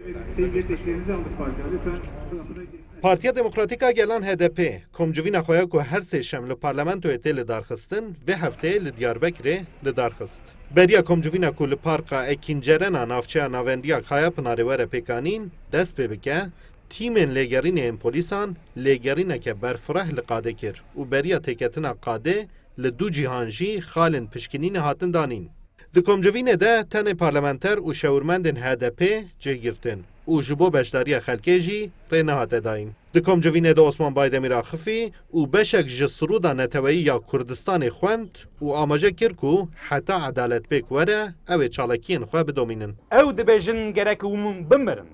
Sevgili seçmeninizi aldık partiye. Lütfen. Partiya Demokratîka Gelan HDP, komcivîna xwe ya ku her sê şem li parlamentoyê tê li darxistin, vê hefteyê li Diyarbekirê li darxist. Beriya komcivîna ku li parka Ekîncerena navçeya navendiya Kayapınarê were pêkanîn, dest pê bike, tîmên lêgerînê ên polîsan lêgerîneke berfireh li qadê kir û beriya têketina qadê li du cîhan jî xalên pişkinînê hatin danîn. Di komcivînê de tenê parlamenter û şewirmendên HDP cihgirtin û ji bo beşdariya xelkê jî rê nehate dayîn. Di komcivînê de Osman Baydemîr Axifî û beşek ji Siruda Neteweyî ya Kurdistanê xwend û amaje kir ku heta edaletpêk were ew ê çalakiyên xwe bidomînin. Ew dibêjin gerek hûn bimirin.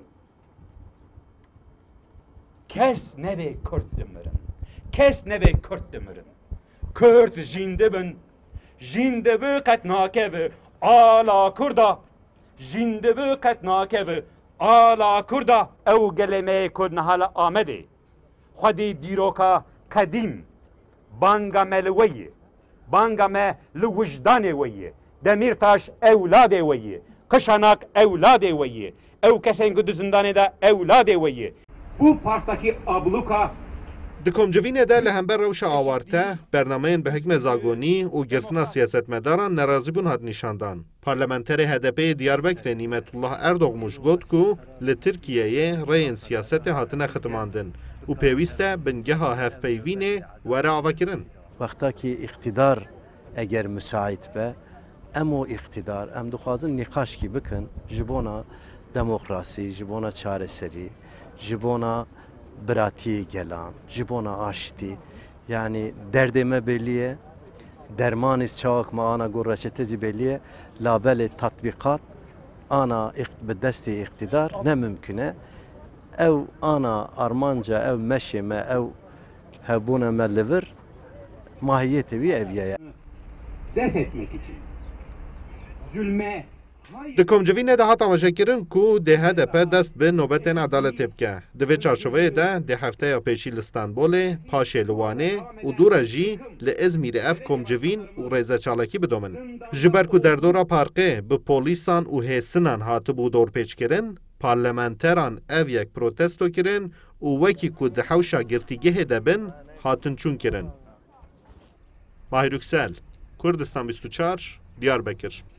Kes nebe Kurd dimirin. Kes nebe Kurd dimirin. Kurd jîn dibin. Jîn dibi qet nakeve ala Kurda. Jîn dibi qet nakeve ala Kurda. Ew geleme Kurd nehala Amedê. Xwedî dîroka qedîm. Banga me li we ye. Banga me li wijdanê we ye. Demirtaş ewladê we ye. Qişanak ewladê we ye. Ew kesên ku di zindanê de ewladê we ye. Bu parktaki abluka Di komcivînê de li hember rewşa awarte, bernameyên bi hikmê zagonî û girtina siyasetmedaran nerazîbûn hat nîşandan. Parlamenterê HDP'yê Diyarbekirê Nîmetullah Erdoğmuş got ku li Tirkiyeyê rêyên siyasetê hatine xitimandin û pêwîst e bingeha hevpeyvînê were avakirin. Wexta iktidar eger müsait be, em o iktidar em dixwazin nîqaşkî bikin ji bona demokrasî, ji bona çareserî, ji bona biratiyê gelan, ji bona aştî. Yani derdê me belli ye, dermanê çawek me ana got reçete zî belli ye, labelê tatbîqat ana bi destê iktidar ne mümkün e. Ew ana armanca, ew meşê me, ew hebûna me li vir, mahiyetê wî ev ye. dest etmek için. Zulme Di komcivînê de hat amajekirin ku dê HDP dest bi nobetên edaletê bike. Di vê çarşoveyê de dê hefteya pêşî li Stenbolê, paşê li Wanê û dûre jî li İzmîrê ev komcivîn û rêzeçalekî bidomin. Ji ber ku derdora parkê bi polîsan û hêsinan hatibû dorpêçkirin, parlamenteran ev yek protesto kirin û wekî ku di hewşa girtîgehê de bin, hatin çûn kirin. Mahir Yüksel, Kurdistan 24, Diyarbekir.